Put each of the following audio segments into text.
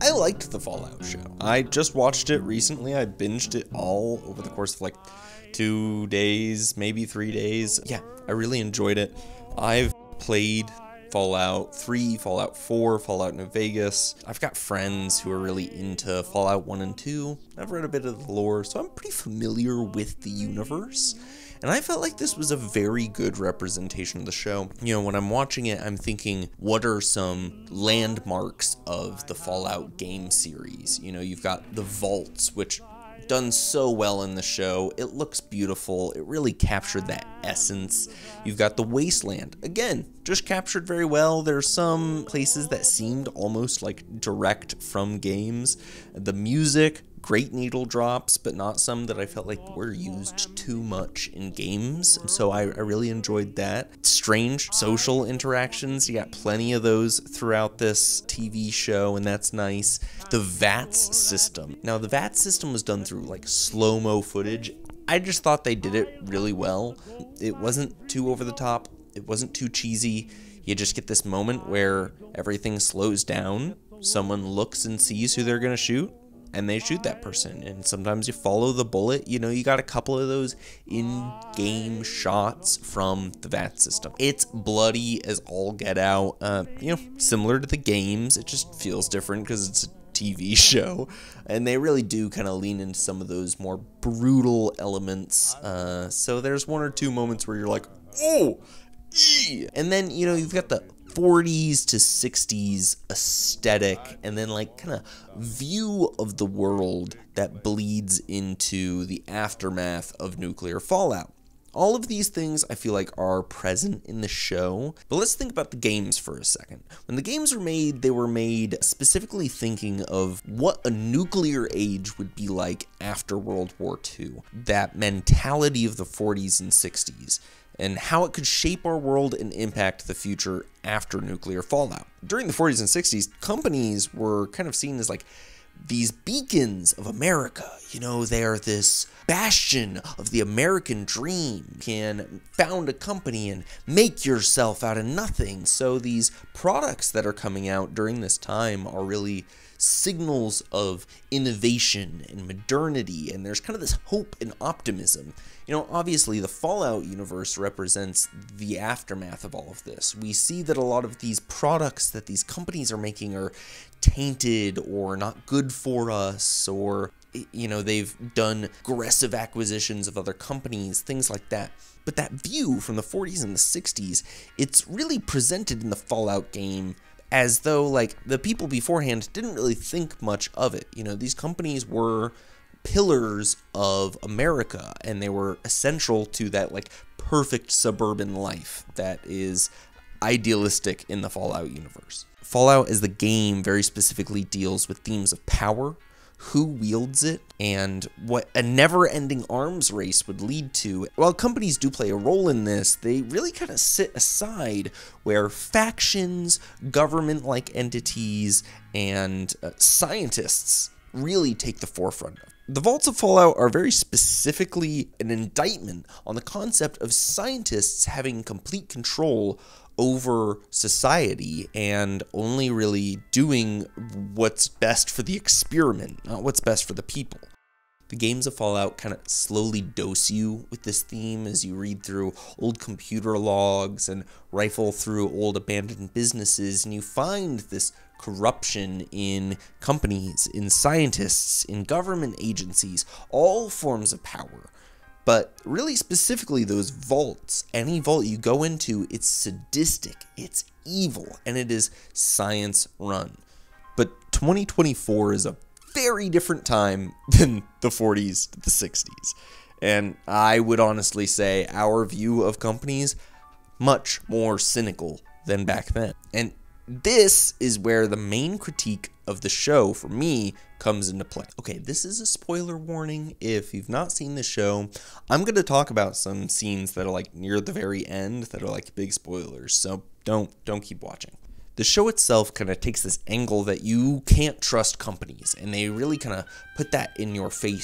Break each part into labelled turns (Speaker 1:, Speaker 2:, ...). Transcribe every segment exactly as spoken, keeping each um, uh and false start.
Speaker 1: I liked the Fallout show. I just watched it recently. I binged it all over the course of like two days, maybe three days. Yeah, I really enjoyed it. I've played Fallout three, Fallout four, Fallout New Vegas. I've got friends who are really into Fallout one and two. I've read a bit of the lore, so I'm pretty familiar with the universe. And I felt like this was a very good representation of the show. You know, when I'm watching it, I'm thinking, what are some landmarks of the Fallout game series? You know, you've got the vaults, which done so well in the show. It looks beautiful. It really captured that essence. You've got the wasteland. Again, just captured very well. There's some places that seemed almost like direct from games. The music, great needle drops, but not some that I felt like were used too much in games. So I, I really enjoyed that. Strange social interactions. You got plenty of those throughout this T V show, and that's nice. The V A T S system. Now, the V A T S system was done through like slow-mo footage. I just thought they did it really well. It wasn't too over the top. It wasn't too cheesy. You just get this moment where everything slows down. Someone looks and sees who they're going to shoot, and they shoot that person. And sometimes you follow the bullet. You know, you got a couple of those in-game shots from the V A T S system. It's bloody as all get out. Uh, you know, similar to the games. It just feels different because it's a T V show. And they really do kind of lean into some of those more brutal elements. Uh, so there's one or two moments where you're like, oh, ee! And then, you know, you've got the forties to sixties aesthetic and then like kind of view of the world that bleeds into the aftermath of nuclear fallout. All of these things I feel like are present in the show, but let's think about the games for a second. When the games were made, they were made specifically thinking of what a nuclear age would be like after World War Two. That mentality of the forties and sixties. And how it could shape our world and impact the future after nuclear fallout. During the forties and sixties, companies were kind of seen as like these beacons of America. You know, they are this bastion of the American dream. You can found a company and make yourself out of nothing. So these products that are coming out during this time are really signals of innovation and modernity, and there's kind of this hope and optimism. You know, obviously the Fallout universe represents the aftermath of all of this. We see that a lot of these products that these companies are making are tainted or not good for us, or, you know, they've done aggressive acquisitions of other companies, things like that. But that view from the forties and the sixties, it's really presented in the Fallout game as though, like, the people beforehand didn't really think much of it. You know, these companies were pillars of America, and they were essential to that, like, perfect suburban life that is idealistic in the Fallout universe. Fallout as the game very specifically deals with themes of power, who wields it, and what a never-ending arms race would lead to. While companies do play a role in this, they really kind of sit aside where factions, government-like entities, and uh, scientists really take the forefront. The Vaults of Fallout are very specifically an indictment on the concept of scientists having complete control over society and only really doing what's best for the experiment, not what's best for the people. The games of Fallout kind of slowly dose you with this theme as you read through old computer logs and rifle through old abandoned businesses, and you find this corruption in companies, in scientists, in government agencies, all forms of power. But really specifically those vaults, any vault you go into, it's sadistic, it's evil, and it is science run. But twenty twenty-four is a very different time than the forties to the sixties. And I would honestly say our view of companies, much more cynical than back then. And this is where the main critique of the show, for me, comes into play. Okay, this is a spoiler warning. If you've not seen the show, I'm going to talk about some scenes that are like near the very end that are like big spoilers, so don't don't keep watching. The show itself kind of takes this angle that you can't trust companies, and they really kind of put that in your face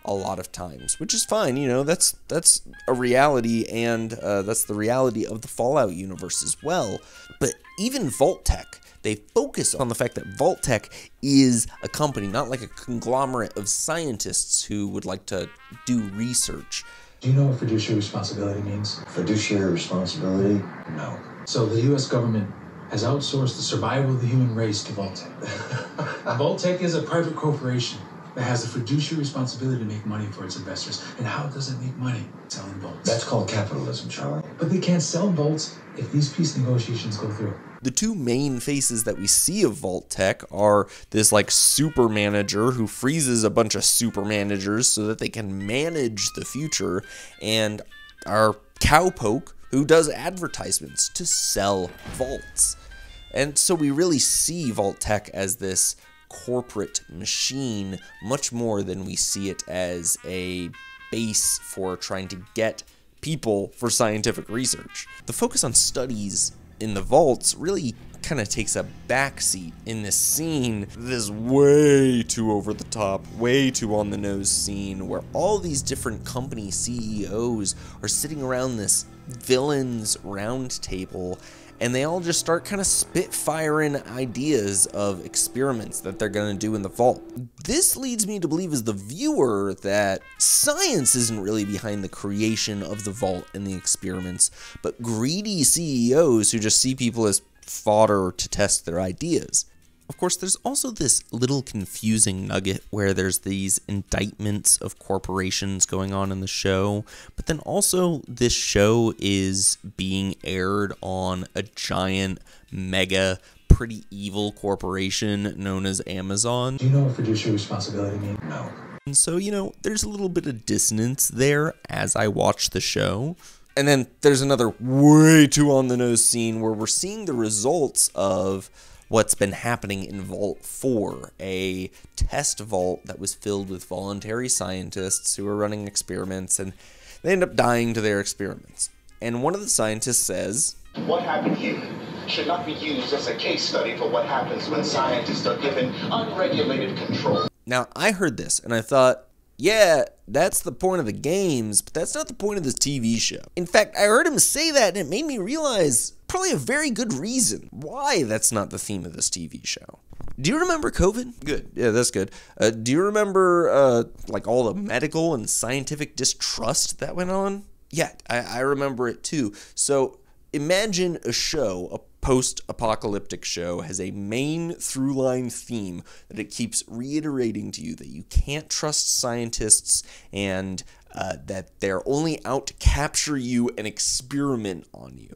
Speaker 1: a lot of times, which is fine. You know, that's that's a reality, and uh, that's the reality of the Fallout universe as well. But even Vault-Tec, they focus on the fact that Vault-Tec is a company, not like a conglomerate of scientists who would like to do research.
Speaker 2: Do you know what fiduciary responsibility means?
Speaker 3: Fiduciary responsibility? No.
Speaker 2: So the U S government has outsourced the survival of the human race to Vault-Tec. Vault-Tec is a private corporation that has a fiduciary responsibility to make money for its investors. And how does it make money? Selling bolts.
Speaker 3: That's called capitalism, Charlie.
Speaker 2: But they can't sell bolts if these peace negotiations go through.
Speaker 1: The two main faces that we see of Vault-Tec are this like super manager who freezes a bunch of super managers so that they can manage the future, and our cowpoke who does advertisements to sell vaults. And so we really see Vault-Tec as this corporate machine much more than we see it as a base for trying to get people for scientific research. The focus on studies in the vaults really kind of takes a backseat in this scene, this way too over the top, way too on the nose scene where all these different company C E Os are sitting around this villains round table, and they all just start kind of spitfiring ideas of experiments that they're going to do in the vault. This leads me to believe as the viewer that science isn't really behind the creation of the vault and the experiments, but greedy C E Os who just see people as fodder to test their ideas. Of course, there's also this little confusing nugget where there's these indictments of corporations going on in the show, but then also this show is being aired on a giant, mega, pretty evil corporation known as Amazon.
Speaker 2: Do you know what fiduciary responsibility means?
Speaker 3: No.
Speaker 1: And so, you know, there's a little bit of dissonance there as I watch the show. And then there's another way too on the nose scene where we're seeing the results of what's been happening in Vault four, a test vault that was filled with voluntary scientists who were running experiments, and they end up dying to their experiments. And one of the scientists says,
Speaker 4: "What happened here should not be used as a case study for what happens when scientists are given unregulated control."
Speaker 1: Now, I heard this and I thought, yeah, that's the point of the games, but that's not the point of this T V show. In fact, I heard him say that and it made me realize probably a very good reason why that's not the theme of this T V show. Do you remember COVID? Good. Yeah, that's good. Uh, do you remember uh, like all the medical and scientific distrust that went on? Yeah, I, I remember it too. So imagine a show, a post-apocalyptic show, has a main through-line theme that it keeps reiterating to you that you can't trust scientists and uh, that they're only out to capture you and experiment on you.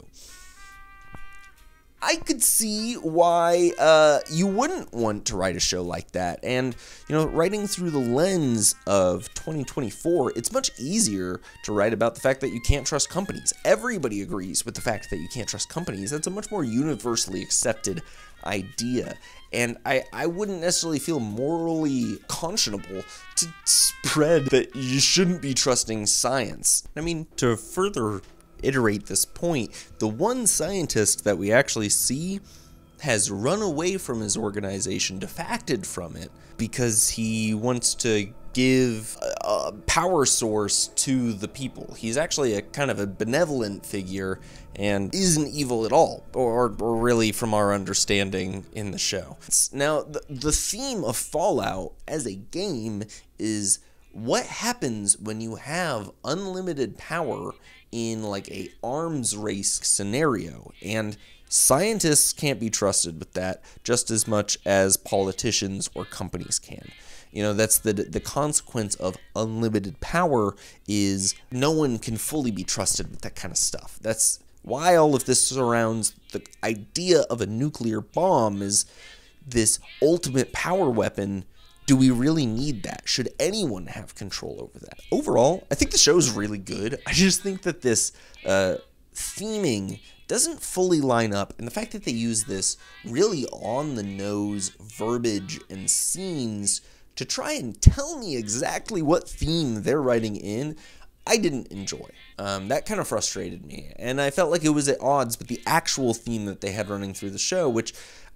Speaker 1: I could see why uh, you wouldn't want to write a show like that. And, you know, writing through the lens of twenty twenty-four, it's much easier to write about the fact that you can't trust companies. Everybody agrees with the fact that you can't trust companies. That's a much more universally accepted idea. And I, I wouldn't necessarily feel morally conscionable to spread that you shouldn't be trusting science. I mean, to further iterate this point, the one scientist that we actually see has run away from his organization, defected from it, because he wants to give a, a power source to the people. He's actually a kind of a benevolent figure and isn't evil at all, or, or really from our understanding in the show. Now, the, the theme of Fallout as a game is what happens when you have unlimited power in like a arms race scenario, and scientists can't be trusted with that just as much as politicians or companies can. You know, that's the the consequence of unlimited power is no one can fully be trusted with that kind of stuff. That's why all of this surrounds the idea of a nuclear bomb is this ultimate power weapon. Do we really need that? Should anyone have control over that? Overall, I think the show's really good. I just think that this uh, theming doesn't fully line up, and the fact that they use this really on-the-nose verbiage and scenes to try and tell me exactly what theme they're writing in, I didn't enjoy. Um, that kind of frustrated me, and I felt like it was at odds with the actual theme that they had running through the show, which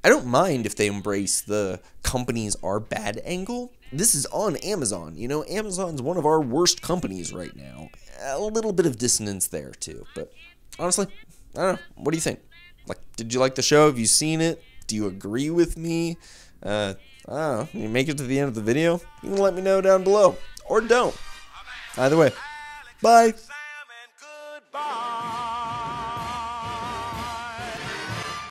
Speaker 1: I don't mind if they embrace the companies are bad angle. This is on Amazon. You know, Amazon's one of our worst companies right now. A little bit of dissonance there too. But honestly, I don't know. What do you think? Like, did you like the show? Have you seen it? Do you agree with me? Uh, I don't know. You make it to the end of the video? You can let me know down below. Or don't. Either way. Bye.